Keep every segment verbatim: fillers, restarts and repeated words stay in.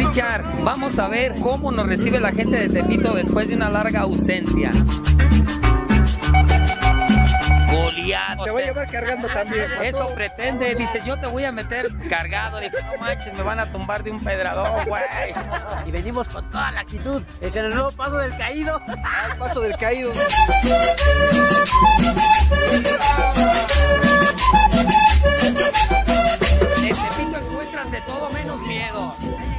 Richard, vamos a ver cómo nos recibe la gente de Tepito después de una larga ausencia. Goliat. Te voy a llevar cargando también. Eso pretende, dice, yo te voy a meter cargado. Le dije, no manches, me van a tumbar de un pedrador, güey. Y venimos con toda la actitud, el que el nuevo paso del caído. El paso del caído. En Tepito encuentras de todo menos miedo.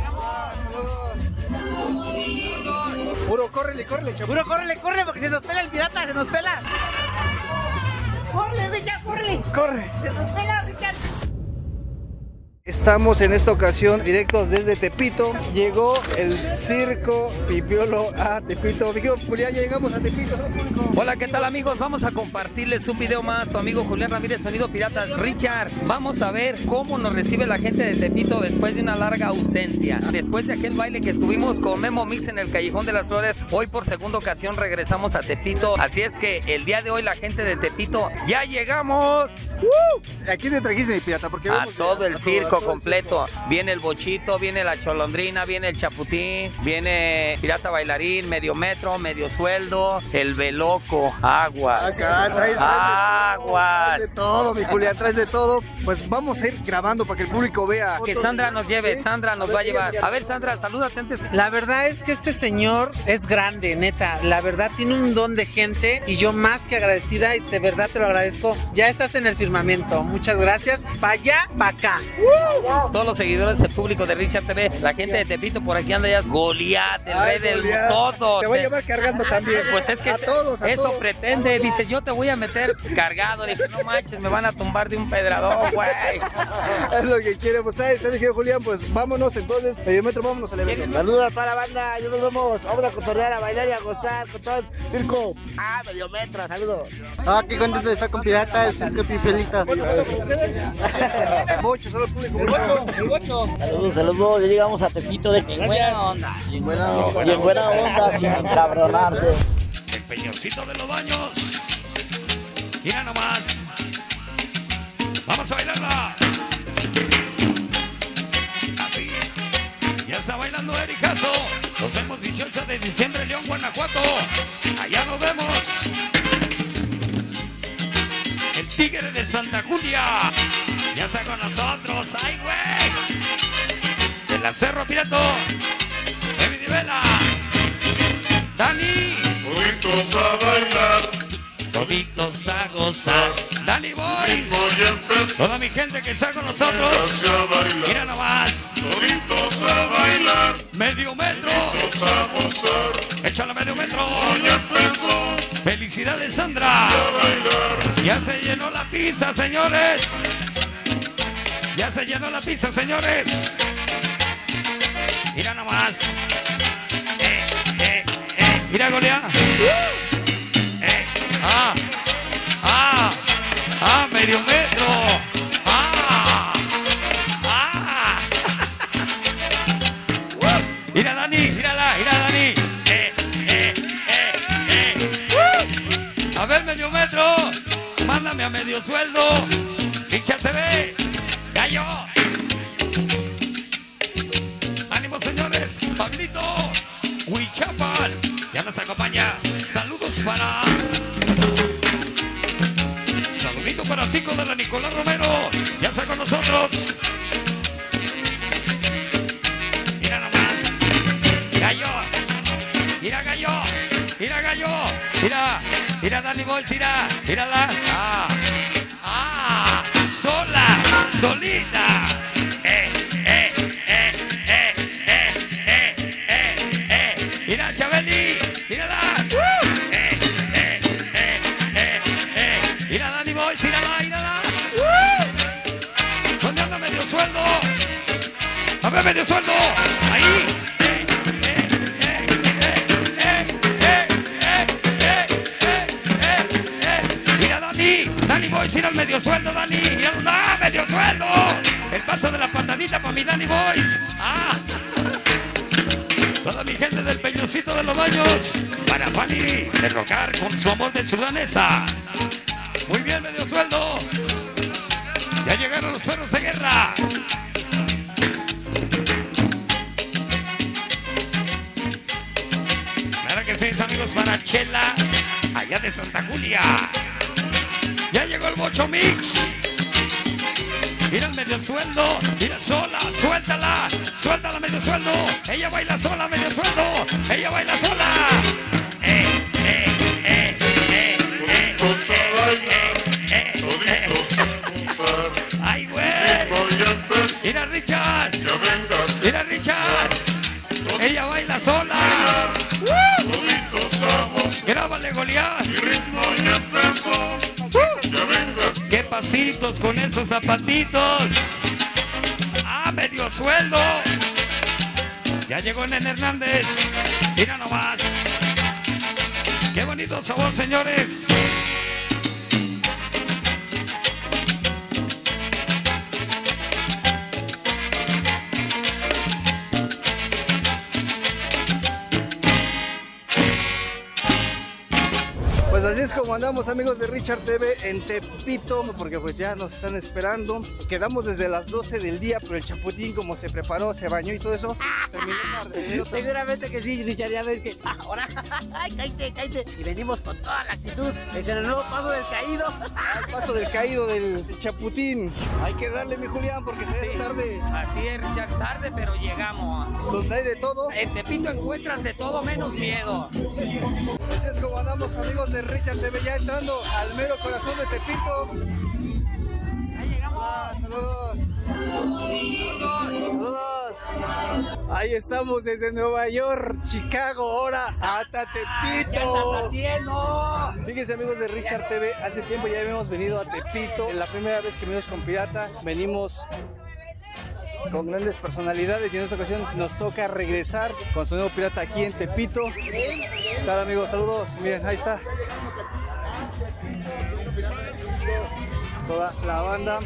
Puro, córrele, córrele, chaval. Puro, córrele, córrele, porque se nos pela el pirata, se nos pela. ¡Corre, Richard, corre! ¡Corre! ¡Se nos pela, Richard! Estamos en esta ocasión directos desde Tepito. Llegó el circo Pipiolo a Tepito. Mi querido Julián, ya llegamos a Tepito. Hola, ¿qué tal, amigos? Vamos a compartirles un video más. Tu amigo Julián Ramírez, Sonido Pirata. Richard, vamos a ver cómo nos recibe la gente de Tepito después de una larga ausencia. Después de aquel baile que estuvimos con Memo Mix en el Callejón de las Flores, hoy por segunda ocasión regresamos a Tepito. Así es que el día de hoy la gente de Tepito, ¡ya llegamos! ¡Uh! ¿A quién te trajiste, mi pirata? Porque a todo el a circo todo, completo. El circo. Viene el Bochito, viene la Cholondrina, viene el Chaputín, viene Pirata Bailarín, Medio Metro, Medio Sueldo, el Veloco, Aguas. Ah, caray, traes, traes Aguas. Traes de todo, mi Julián, traes de todo. Pues vamos a ir grabando para que el público vea. Que Sandra nos lleve, Sandra nos va a llevar. A ver, Sandra, salúdate antes. La verdad es que este señor es grande, neta. La verdad tiene un don de gente y yo más que agradecida y de verdad te lo agradezco. Ya estás en el firmamento. Muchas gracias. Pa' allá, pa' acá. Uh, todos los seguidores del público de Richard T V, la gente de Tepito por aquí anda ya. Goliat, el Ay, rey del Goliat. todos. Te voy a llevar cargando también. Pues es que a es, todos, a eso todos. pretende. Dice, yo te voy a meter cargado. Le dije, no manches, me van a tumbar de un pedrador, güey. Es lo que quiere, pues, ¿sabes, mi querido Julián? Pues vámonos entonces, Medio Metro, vámonos al evento. Saludos a toda la banda, ya nos vemos. Vamos a cotorrear, a bailar y a gozar con todo el circo. Ah, Medio Metro, saludos. Ah, qué contento de estar con Pirata, el circo Pipiolita. Mucho, solo el público. Saludos, saludos, ya llegamos a Tepito de bien buena onda. Bien buena onda. Bien buena onda, sin encabronarse. El Peñoncito de los Baños. Mira nomás. Vamos a bailarla. Así. Ya está bailando Ericazo. Nos vemos dieciocho de diciembre, León, Guanajuato. Allá nos vemos. El Tigre de Santa Julia. Ya está con nosotros. ¡Ay, güey! De la Cerro Pirato. De Vidivela. Dani. Toditos a bailar, Toditos a gozar. Dani Boy. voy a empezar Toda mi gente que está con nosotros. a bailar. Mira nomás. Toditos a bailar, Medio Metro. toditos a gozar. Échale Medio Metro. Ya empezó Felicidades, Sandra. a bailar. Ya se llenó la pizza, señores. Ya se llenó la pizza, señores. Mira nomás. Eh, eh, eh. Mira, Goliat. Eh, ah, ah, ah, Medio Metro. Ah, ah. Uh, mira, Dani, mírala, mira, Dani. Eh, eh, eh, eh. Uh. A ver, Medio Metro. Mándame a medio sueldo. Richard T V. Gallo. Ánimo, señores. Pablito. Huichapal. Ya nos acompaña. Saludos para. Saludito para Tico de la Nicolás Romero. Ya está con nosotros. Mira nomás. Gallo. Mira, Gallo. Mira, Gallo. Mira. Mira, Danny Boys. Mira. Mírala. Ah. Ah. Sola. Solita. Eh, eh, eh, eh, eh, eh, eh, eh. Mira, Chabeli. Mírala. Uh. Eh, eh, eh, eh, eh. Mira, Danny Boys. Mírala, mírala. Uh. ¿Dónde anda Medio Sueldo? A ver, Medio Sueldo. Ahí. Eh, eh, eh, eh, eh, eh, eh, eh, eh, eh, eh. Mira, Dani. Dani Boys, mira el Medio Sueldo, Dani. Mira, ¡ah, Medio Sueldo! El paso de la patadita para mi Dani Boys. ¡Ah! Toda mi gente del Peñoncito de los Baños. Para Fanny de rocar con su amor de sudanesa. Muy bien, Medio Sueldo. Ya llegaron los perros de guerra. Chela, allá de Santa Julia. Ya llegó el Bocho Mix. Mira el medio sueldo, mira sola, suéltala, suéltala medio sueldo. Ella baila sola, medio sueldo, ella baila sola. Eh, eh, eh, eh, eh, Toditos a bailar, eh, eh, toditos a gozar. ay, güey. Voy a empezar, Mira Richard, ya vengas, mira Richard. Ella baila sola. toditos a gozar. Grábale, Goliat. Mi ritmo ya empezó, ya vengas. ¡Qué pasitos con esos zapatitos! ¡Ah, medio sueldo! Ya llegó Nene Hernández. Mira nomás. ¡Qué bonito sabor, señores! Pues así es como andamos, amigos de Richard T V en Tepito, porque pues ya nos están esperando. Quedamos desde las doce del día, pero el Chaputín, como se preparó, se bañó y todo eso, terminó tarde. Seguramente que sí, Richard, ya ves que ahora, ay, cállate, cállate. Y venimos con toda la actitud, en el nuevo paso del caído. Al paso del caído del Chaputín. Hay que darle, mi Julián, porque se hace tarde. Así es, Richard, tarde, pero llegamos. Donde hay de todo. En Tepito encuentras de todo menos miedo. Así es como andamos, amigos de Richard T V, ya entrando al mero corazón de Tepito. Ahí llegamos. Ah, saludos. Saludos. Ahí estamos desde Nueva York, Chicago, ahora hasta ¿Qué andas Tepito. haciendo? Fíjense, amigos de Richard T V, hace tiempo ya habíamos venido a Tepito. La primera vez que venimos con Pirata, venimos con grandes personalidades y en esta ocasión nos toca regresar con Sonido Pirata aquí en Tepito. ¿Qué tal, amigos? Saludos. Miren, ahí está toda la banda.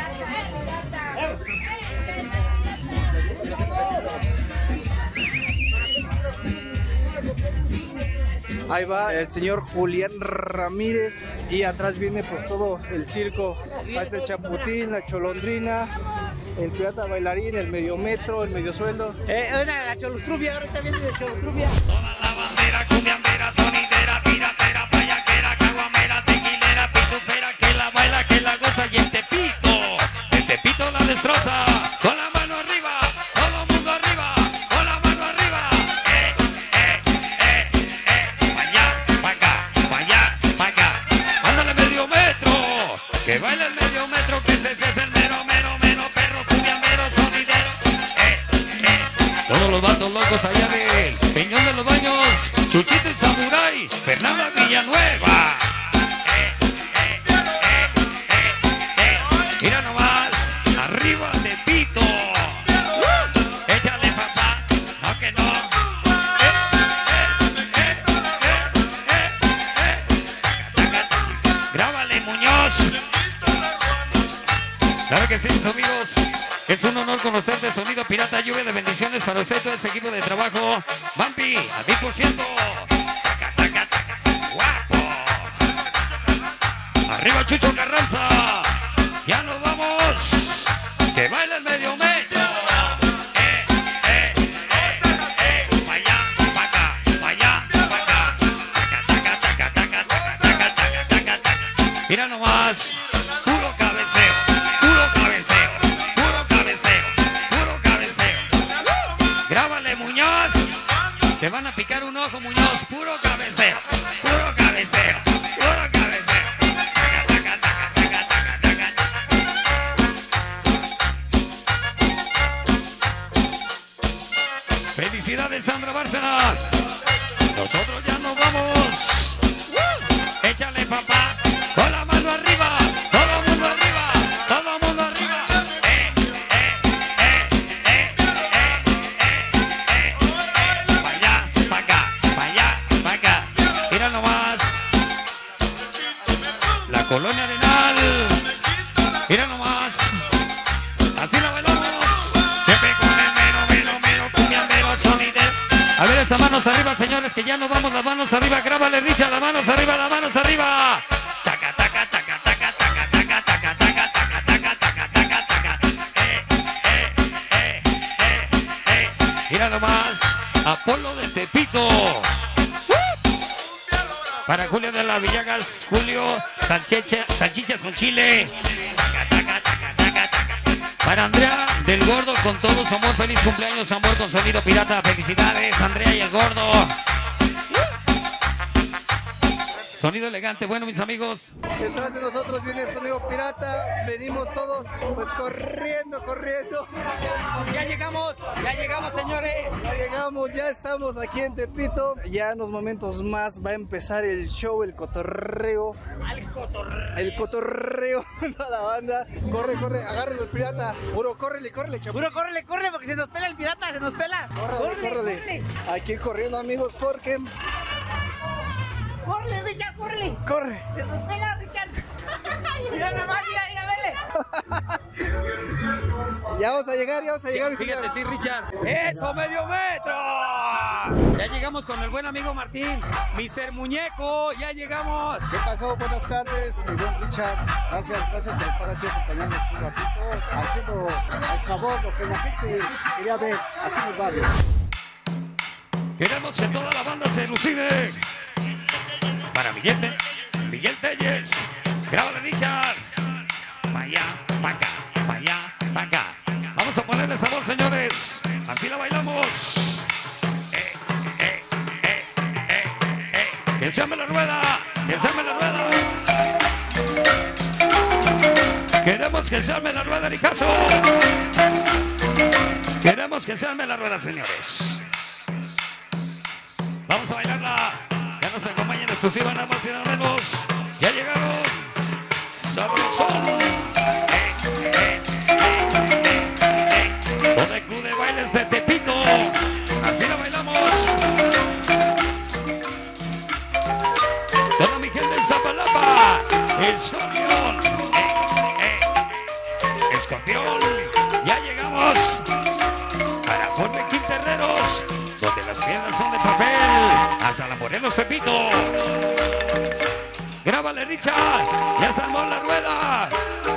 Ahí va el señor Julián Ramírez y atrás viene pues todo el circo. Ahí está el Chaputín, la Cholondrina, el Pirata Bailarín, el Medio Metro, el Medio Sueldo. Eh, una, la cholustrubia, ahorita viene de cholustrubia. Toda la bandera, cumbiambera, sonidera, piratera, payaquera, caguamera, tequilera, pitufera, que la baila, que la goza y en Tepito, en Tepito la destroza. Con la mano arriba, todo el mundo arriba, con la mano arriba. Eh, eh, eh, eh, pa' allá, pa' acá, pa' allá, pa' acá. Ándale medio metro, que baila el medio metro, que ese es el mero, mero, mero, perro, cumbiambero, sonidero. Eh, eh, todos los vatos locos allá de Peñón de los Baños, Chuchito y Samurai, Fernanda Villanueva. Eh, eh, eh, eh, eh. Mira nomás, arriba de Pito. Échale, papá, no que no. Eh, eh, eh, eh, eh, eh. Grábale, Muñoz. Claro que sí, mis amigos. Es un honor conocerte, Sonido Pirata, lluvia de bendiciones para usted y todo ese equipo de trabajo. Vampi, a mil por ciento. Taca, taca, taca. Guapo. Arriba Chucho Carranza. Ya nos vamos. Que baila el medio metro. Eh, eh, eh, eh. Pa' allá, pa' acá, pa' allá, pa' acá. Taca, taca, taca, taca, taca, taca, taca, taca, taca. Mira nomás. Puro cabeceo, puro cabeceo, puro cabeceo, puro cabeceo. Grábale, Muñoz. Te van a picar un ojo, Muñoz. Puro cabeceo, puro cabeceo, puro cabeceo. Taca, taca, taca, taca, taca, taca. Felicidades, Sandra Bárcenas. Nosotros ya nos vamos. Échale, papá. Con la mano arriba. Todo el mundo arriba. Todo el mundo arriba. Eh, eh, eh, eh, eh, eh, eh. Pa' allá, pa' acá, pa' allá, pa' acá. Mira nomás. La Colonia Arenal. Mira nomás. Así la bailamos. Siempre con el mero, mero, mero, cumbiambero, sonidero. A ver, esas manos arriba, señores, que ya nos vamos, las manos arriba. Grábale, Richard, las manos arriba, las manos arriba. Taca, taca, taca, taca, taca, taca, taca, taca, taca, taca, taca, taca, taca. Eh, eh, eh, eh, eh. Mira nomás, Apolo de Tepito. Para Julio de la Villagas, Julio, salchicha, salchichas con chile. Para Andrea del Gordo, con todo su amor, feliz cumpleaños, amor con sonido pirata. Felicidades, Andrea y el Gordo. Sonido elegante, bueno, mis amigos. Detrás de nosotros viene el sonido pirata. Venimos todos pues corriendo, corriendo. Ya llegamos, ya llegamos, señores. Ya llegamos, ya estamos aquí en Tepito. Ya en unos momentos más va a empezar el show, el cotorreo. Al cotorreo. El cotorreo, toda la banda. Corre, corre, agárralo el pirata. Puro, córrele, córrele, chaval. Puro, córrele, córrele, porque se nos pela el pirata, se nos pela. Córrele, córrele. Aquí corriendo, amigos, porque... ¡Córrele, Richard, córrele! ¡Corre! ¡Se nos pela, Richard! ¡Mira la máquina, mira, vele! Ya vamos a llegar, ya vamos a llegar. Fíjate, sí, Richard. ¡Eso, medio metro! Ya llegamos con el buen amigo Martín. mister Muñeco, ya llegamos. ¿Qué pasó? Buenas tardes, mi buen Richard. Gracias, gracias por estar aquí acompañándonos un ratito, haciendo el sabor, lo que la gente quería ver aquí en el barrio. Queremos que toda la banda se alucine. Para Miguel, Te Miguel Telles. Grábale, Richard. Pa' allá, pa' acá, pa' allá, pa' acá. Vamos a ponerle sabor, señores. Así la bailamos. Eh, eh, eh, eh, eh. Que se llame la rueda. Que se llame la rueda. Queremos que se arme la rueda, Ricazo. Queremos que se arme la rueda, señores. Vamos a bailarla. Ya nos acompaña en exclusiva, nada más y nada menos. Ya llegaron. Sabrosón. Eh, eh, eh, eh, eh. Todo el club de bailes de Tepito. Así la bailamos. Toda mi gente en Zapalapa. Escorpión. Eh, eh. Escorpión. Ya llegamos. Para Jorge Quinterreros, donde las piedras son de papel. Hasta la Morelos Tepito. Grábale, Richard. Ya salmó la rueda.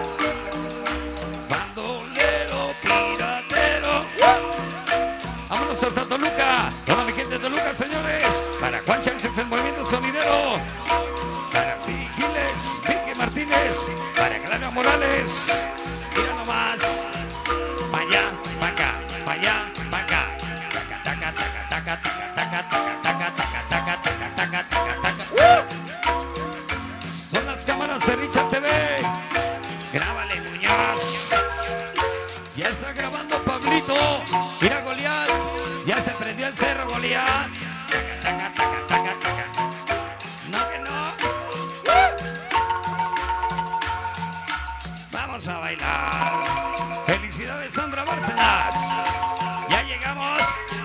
Bandolero, piratero. Vámonos hasta Toluca. Toda mi gente de Toluca, señores. Para Juan Chánchez, el movimiento sonidero. Para Sigiles, Vicky Martínez. Para Claudia Morales. Mira nomás. Pa' allá, pa' acá, pa' allá, pa' acá. Taca, taca, taca, taca, taca, taca, taca, taca, taca, taca, taca, taca, taca. Son las cámaras de Richard T V. Grábale, Muñoz. Ya está grabando Pablito. Mira, Goliat. Ya se prendió el cerro, Goliat. Taca, taca, taca, taca, taca. No, que no. Vamos a bailar. Felicidades, Sandra Bárcenas. Ya llegamos.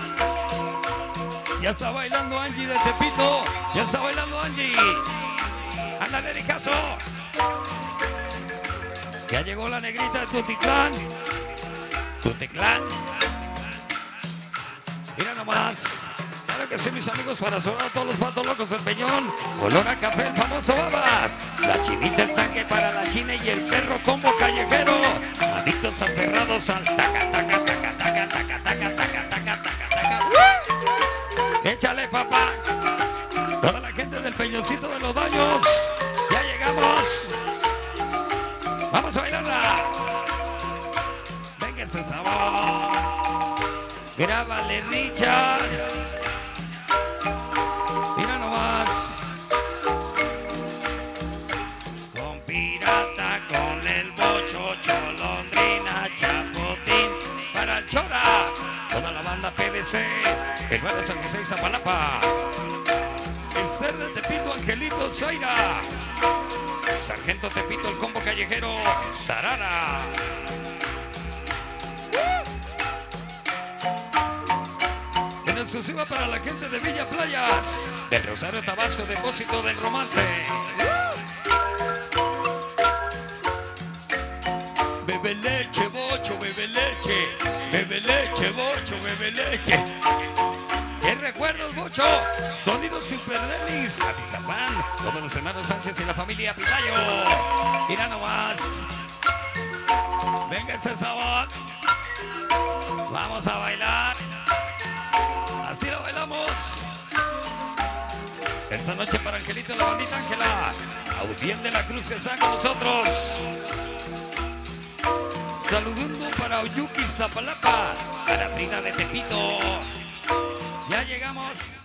Ya está bailando Angie de Tepito. Ya está bailando Angie. Ándale, Ricazo. Ya llegó la negrita de Tutitlán. Tutitlán. Mira nomás. Claro que sí, mis amigos, para sonar a todos los patos locos del Peñón. Olor a café, el famoso Babas. La chinita, el tanque para la china y el perro combo callejero. Adictos aferrados al taca, taca, taca, taca, taca, taca, taca, taca, taca, taca. Échale, papá. Toda la gente del Peñoncito de los Daños. Ya llegamos. Vamos a bailarla. Venga ese sabor. Grábale, Richard. Mira nomás. Con pirata, con el bocho, cholondrina, chapotín. Para el Chora. Toda la banda P D C. El nuevo San José y Zapalapa. Esther de Tepito, Angelito Zaira. Sargento Tepito, el combo callejero. Sarara. En exclusiva para la gente de Villa Playas, del Rosario, Tabasco, depósito del romance. Bebe leche, bocho, bebe leche. Bebe leche, bocho, bebe leche. ¿Qué recuerdos, bocho? Sonido Super Denis, Atizapán, todos los hermanos Sánchez y la familia Pitayo. Mira nomás. Venga ese sabor. Vamos a bailar. Así lo bailamos. El Esta noche para Angelito y la bandita Ángela. Audien de la Cruz que está con nosotros. Saludando para Oyuki Zapalapa. Para Frida de Tepito. Ya llegamos.